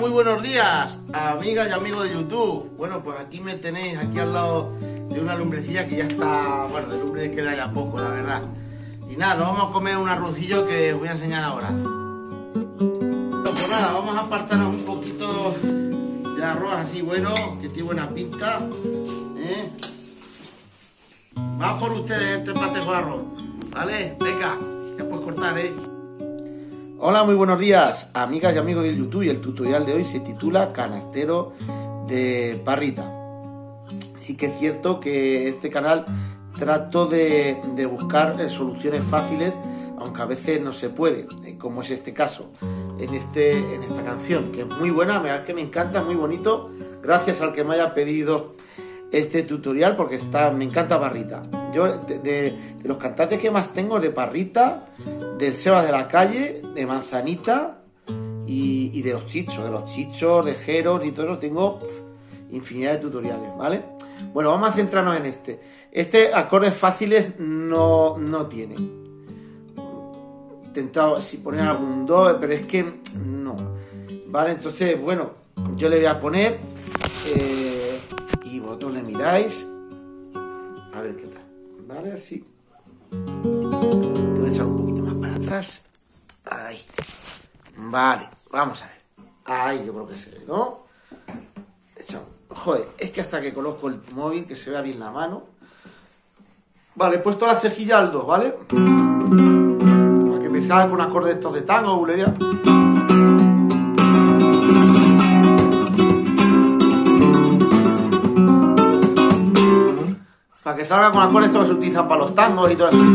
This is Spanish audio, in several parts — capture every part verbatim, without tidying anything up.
muy buenos días, amigas y amigos de YouTube. Bueno, pues aquí me tenéis, aquí al lado de una lumbrecilla que ya está, bueno, de lumbre queda ya poco, la verdad. Y nada, nos vamos a comer un arrocillo que os voy a enseñar ahora. Bueno, pues nada, vamos a apartarnos un poquito de arroz así bueno, que tiene buena pinta. ¿eh? Vamos por ustedes este platejo de arroz, ¿vale? Venga, ya puedes cortar, ¿eh? Hola, muy buenos días, amigas y amigos del YouTube, y el tutorial de hoy se titula Canastero de Parrita. Sí que es cierto que este canal trato de, de buscar soluciones fáciles, aunque a veces no se puede, como es este caso, en, este, en esta canción, que es muy buena, la verdad que me encanta, es muy bonito, gracias al que me haya pedido este tutorial, porque está, me encanta Parrita. Yo de, de, de los cantantes que más tengo de Parrita, del Sebas de la Calle, de Manzanita y, y de los chichos, de los chichos, de Jeros y todo eso, tengo pff, infinidad de tutoriales, ¿vale? Bueno, vamos a centrarnos en este. Este acordes fáciles no, no tiene. He intentado si poner algún do, pero es que no. Vale, entonces, bueno, yo le voy a poner eh, y vosotros le miráis a ver qué tal. Vale, así. Voy a echar un poquito más para atrás. Ahí. Vale, vamos a ver. Ahí yo creo que se ve, ¿no? Echamos. Joder, es que hasta que coloco el móvil, que se vea bien la mano. Vale, he puesto la cejilla al do, ¿vale? Para que me salga con acordes estos de tango o bulería. Para que salga con acordes estos que se utilizan para los tangos y todo eso.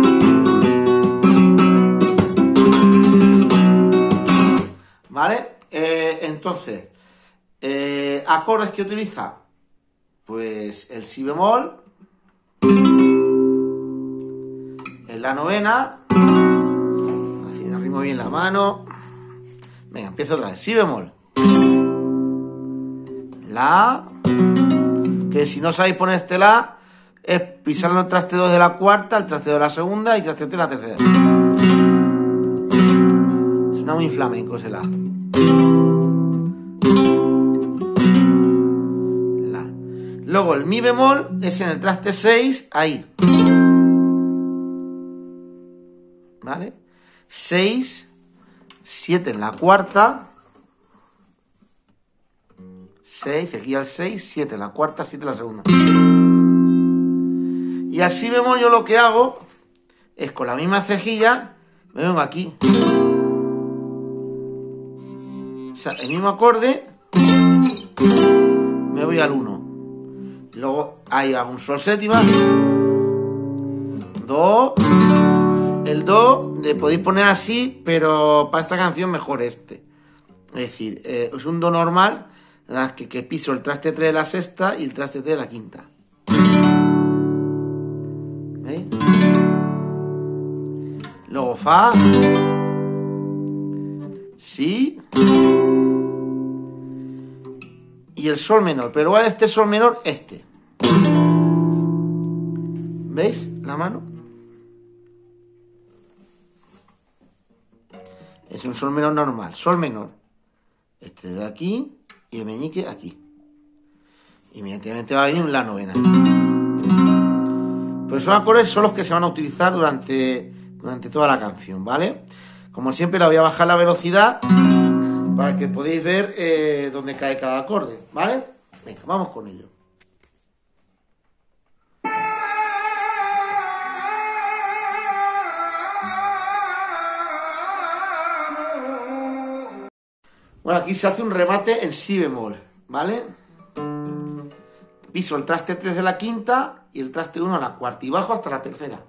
¿Vale? Eh, entonces, eh, acordes que utiliza, pues el si bemol, en la novena, así arrimo bien la mano. Venga, empiezo otra vez, si bemol, la, que si no sabéis poner este la, es pisar el traste dos de la cuarta, el traste dos de la segunda y traste tres de la tercera. Suena muy flamenco ese la. La. Luego el mi bemol es en el traste seis, ahí. ¿Vale? seis, siete en la cuarta. seis, aquí al seis, siete en la cuarta, siete en la segunda. Y al si bemol yo lo que hago es con la misma cejilla, me vengo aquí. O sea, el mismo acorde, me voy al uno. Luego ahí hago un sol séptima, do, el do le podéis poner así, pero para esta canción mejor este. Es decir, eh, es un do normal, que, que piso el traste tres de la sexta y el traste tres de la quinta. ¿Veis? Luego fa, si y el sol menor, pero igual este sol menor, este. ¿Veis la mano? Es un sol menor normal, sol menor. Este de aquí y el meñique aquí. Inmediatamente va a venir la novena. Pues esos acordes son los que se van a utilizar durante, durante toda la canción, ¿vale? Como siempre, la voy a bajar la velocidad para que podáis ver eh, dónde cae cada acorde, ¿vale? Venga, vamos con ello. Bueno, aquí se hace un remate en si bemol, ¿vale? Piso el traste tres de la quinta y el traste uno a la cuarta y bajo hasta la tercera.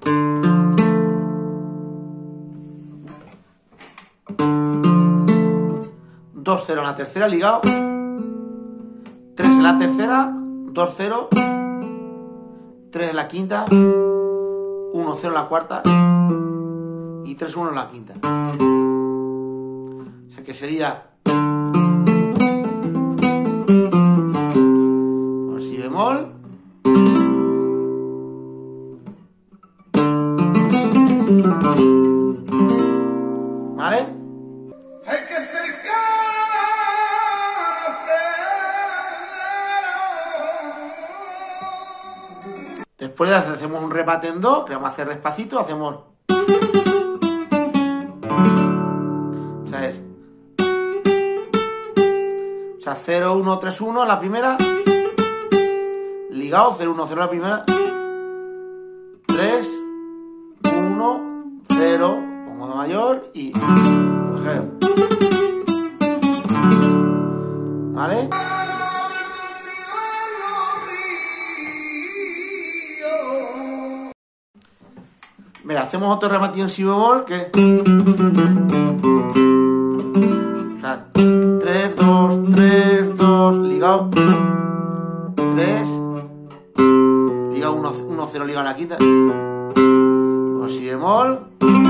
dos cero en la tercera, ligado. tres en la tercera, dos cero. tres en la quinta. uno cero en la cuarta. Y tres uno en la quinta. O sea que sería... Con si bemol. ¿Vale? Hay que ser Después de hacer, hacemos un remate en do, que vamos a hacer despacito, hacemos... O sea, es... O sea, cero, uno, tres, uno en la primera. Ligado, cero, uno, cero en la primera. tres, uno, cero, pongo do mayor y... ¿Vale? Venga, hacemos otro rematillo en si bemol que... O sea, tres, dos, tres, dos, ligado. tres, ligado, uno, uno, cero, ligado en la quinta. Con si bemol.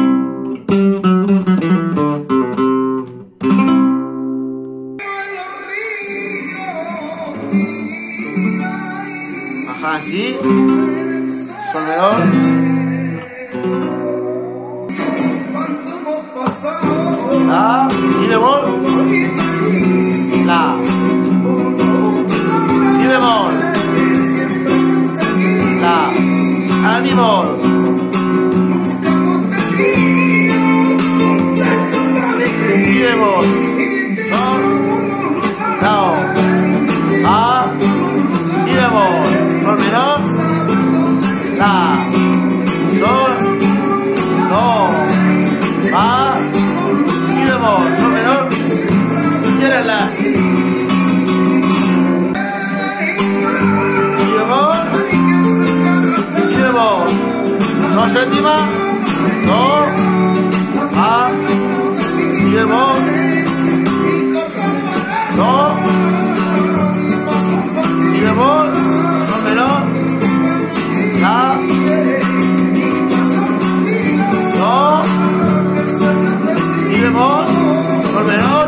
Ajá, así. Sol menor. La, si bemol, la, si bemol, la, a mi bemol, si bemol, sol, la, a, si bemol, sol menor, la, sol, do, a, si bemol, sol menor, quieres la, si bemol, si bemol, sol séptima, do, a, si bemol, do, si bemol, sol menor, la, do, si bemol, sol menor,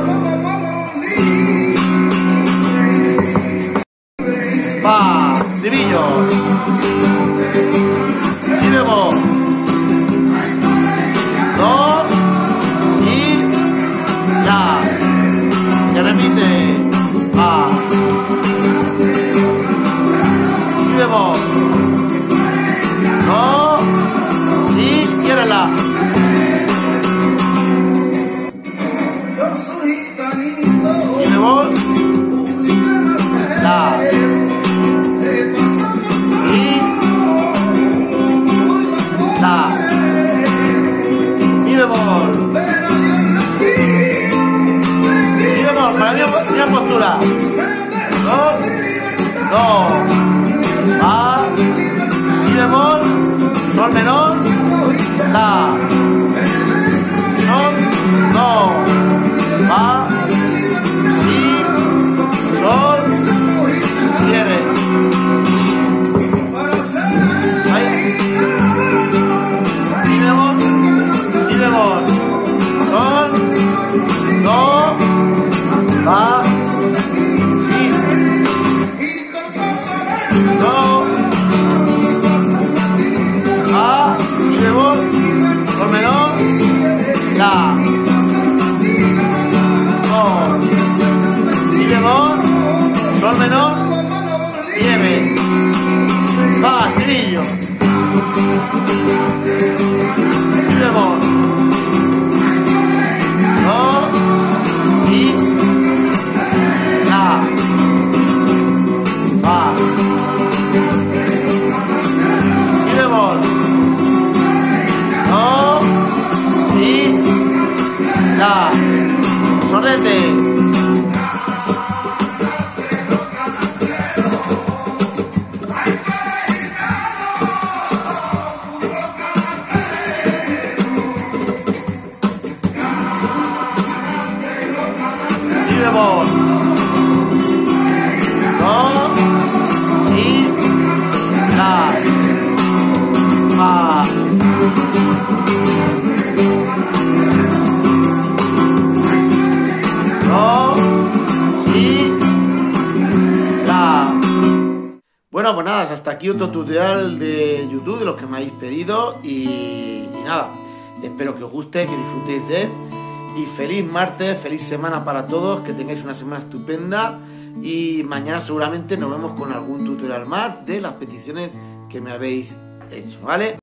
fa, estribillo, si bemol, do, si, la, que repite, fa, si bemol, do, si, quiere la. Si bemol, la, si, la, mi bemol, si bemol, para mi, mi postura, do, do, fa, si bemol, sol menor, la, sol, do, fa, si, sol, quiere. Ahí. Si bemol, si bemol, sol, do, fa, si, do, fa, si bemol, sol menor, la, do, si bemol, sol menor, nieve, fa, estribillo, si bemol, do, si, la, fa, si bemol, do, si, la, sordete. Si bemol, do, si, la, fa, do, si, la. Bueno, pues nada, hasta aquí otro tutorial de YouTube de los que me habéis pedido y, y nada, espero que os guste, que disfrutéis de él. Y feliz martes, feliz semana para todos, que tengáis una semana estupenda y mañana seguramente nos vemos con algún tutorial más de las peticiones que me habéis hecho, ¿vale?